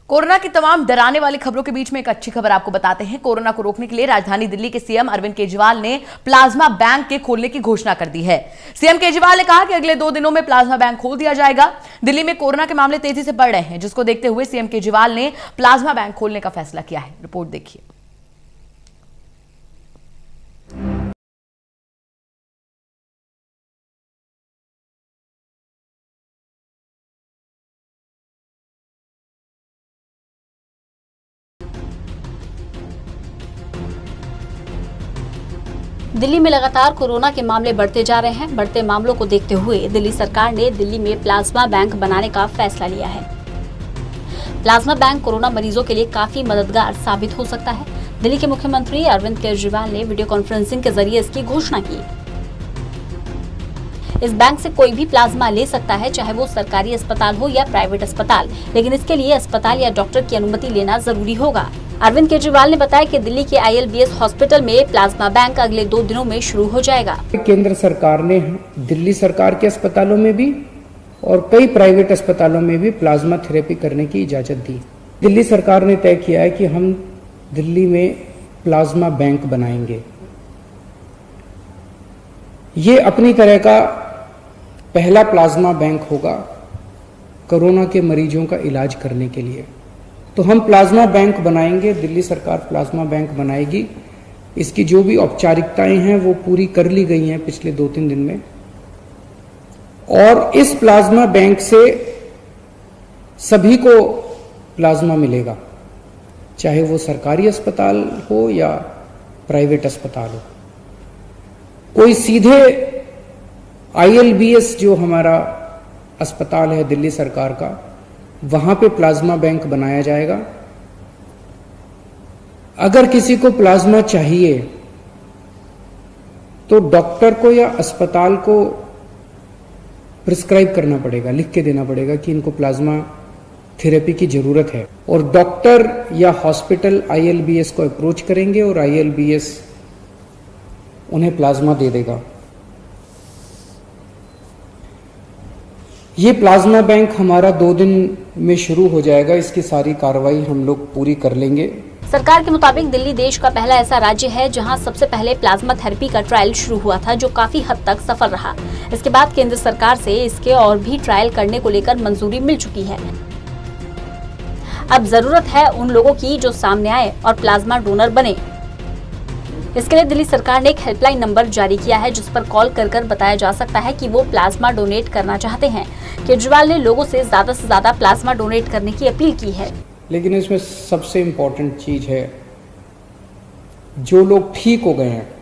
Corona की तमाम डराने वाली खबरों के बीच में एक अच्छी खबर आपको बताते हैं। कोरोना को रोकने के लिए राजधानी दिल्ली के सीएम अरविंद केजरीवाल ने प्लाज्मा बैंक के खोलने की घोषणा कर दी है। सीएम केजरीवाल ने कहा कि अगले 2 दिनों में प्लाज्मा बैंक खोल दिया जाएगा। दिल्ली में कोरोना के मामले तेजी से बढ़ रहे हैं, जिसको देखते हुए सीएम केजरीवाल ने प्लाज्मा बैंक खोलने का फैसला किया है। रिपोर्ट देखिए। दिल्ली में लगातार कोरोना के मामले बढ़ते जा रहे हैं। बढ़ते मामलों को देखते हुए दिल्ली सरकार ने दिल्ली में प्लाज्मा बैंक बनाने का फैसला लिया है। प्लाज्मा बैंक कोरोना मरीजों के लिए काफी मददगार साबित हो सकता है। दिल्ली के मुख्यमंत्री अरविंद केजरीवाल ने वीडियो कॉन्फ्रेंसिंग के जरिए इसकी घोषणा की। इस बैंक से कोई भी प्लाज्मा ले सकता है, चाहे वो सरकारी अस्पताल हो या प्राइवेट अस्पताल, लेकिन इसके लिए अस्पताल या डॉक्टर की अनुमति लेना जरूरी होगा। अरविंद केजरीवाल ने बताया कि दिल्ली के ILBS हॉस्पिटल में प्लाज्मा बैंक अगले 2 दिनों में शुरू हो जाएगा। केंद्र सरकार ने दिल्ली सरकार के अस्पतालों में भी और कई प्राइवेट अस्पतालों में भी प्लाज्मा थेरेपी करने की इजाजत दी। दिल्ली सरकार ने तय किया है कि हम दिल्ली में प्लाज्मा बैंक बनाएंगे। ये अपनी तरह का पहला प्लाज्मा बैंक होगा कोरोना के मरीजों का इलाज करने के लिए। तो हम प्लाज्मा बैंक बनाएंगे, दिल्ली सरकार प्लाज्मा बैंक बनाएगी। इसकी जो भी औपचारिकताएं हैं वो पूरी कर ली गई हैं पिछले 2-3 दिन में, और इस प्लाज्मा बैंक से सभी को प्लाज्मा मिलेगा, चाहे वो सरकारी अस्पताल हो या प्राइवेट अस्पताल हो। कोई सीधे ILBS जो हमारा अस्पताल है दिल्ली सरकार का, वहां पे प्लाज्मा बैंक बनाया जाएगा। अगर किसी को प्लाज्मा चाहिए तो डॉक्टर को या अस्पताल को प्रिस्क्राइब करना पड़ेगा, लिख के देना पड़ेगा कि इनको प्लाज्मा थेरेपी की जरूरत है, और डॉक्टर या हॉस्पिटल ILBS को अप्रोच करेंगे और ILBS उन्हें प्लाज्मा दे देगा। ये प्लाज्मा बैंक हमारा 2 दिन में शुरू हो जाएगा। इसकी सारी कार्रवाई हम लोग पूरी कर लेंगे। सरकार के मुताबिक दिल्ली देश का पहला ऐसा राज्य है जहां सबसे पहले प्लाज्मा थेरेपी का ट्रायल शुरू हुआ था, जो काफी हद तक सफल रहा। इसके बाद केंद्र सरकार से इसके और भी ट्रायल करने को लेकर मंजूरी मिल चुकी है। अब जरूरत है उन लोगों की जो सामने आए और प्लाज्मा डोनर बने। इसके लिए दिल्ली सरकार ने एक हेल्पलाइन नंबर जारी किया है, जिस पर कॉल कर बताया जा सकता है कि वो प्लाज्मा डोनेट करना चाहते हैं। केजरीवाल ने लोगों से ज्यादा प्लाज्मा डोनेट करने की अपील की है। लेकिन इसमें सबसे इम्पोर्टेंट चीज है, जो लोग ठीक हो गए हैं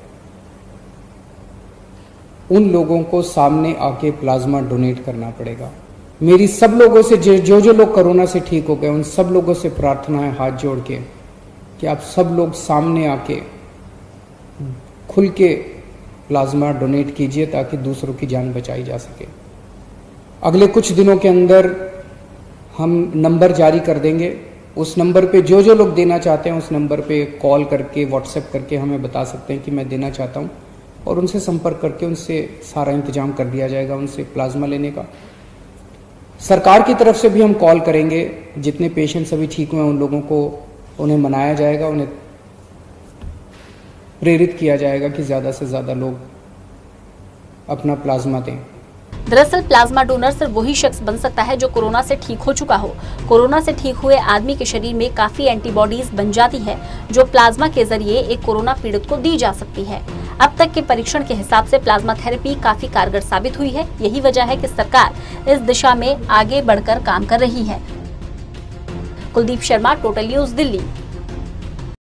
उन लोगों को सामने आके प्लाज्मा डोनेट करना पड़ेगा। मेरी सब लोगों से जो लोग कोरोना से ठीक हो गए, उन सब लोगों से प्रार्थना है हाथ जोड़ के कि आप सब लोग सामने आके खुल के प्लाज्मा डोनेट कीजिए, ताकि दूसरों की जान बचाई जा सके। अगले कुछ दिनों के अंदर हम नंबर जारी कर देंगे। उस नंबर पे जो लोग देना चाहते हैं, उस नंबर पे कॉल करके, व्हाट्सएप करके हमें बता सकते हैं कि मैं देना चाहता हूं, और उनसे संपर्क करके उनसे सारा इंतजाम कर दिया जाएगा उनसे प्लाज्मा लेने का। सरकार की तरफ से भी हम कॉल करेंगे। जितने पेशेंट्स अभी ठीक हुए हैं उन लोगों को उन्हें मनाया जाएगा, उन्हें प्रेरित किया जाएगा कि ज्यादा से ज्यादा लोग अपना प्लाज्मा दें। दरअसल प्लाज्मा डोनर सिर्फ वही शख्स बन सकता है जो कोरोना से ठीक हो चुका हो। कोरोना से ठीक हुए आदमी के शरीर में काफी एंटीबॉडीज बन जाती है, जो प्लाज्मा के जरिए एक कोरोना पीड़ित को दी जा सकती है। अब तक के परीक्षण के हिसाब से प्लाज्मा थेरेपी काफी कारगर साबित हुई है। यही वजह है कि सरकार इस दिशा में आगे बढ़कर काम कर रही है। Kuldeep Sharma, total news, Delhi.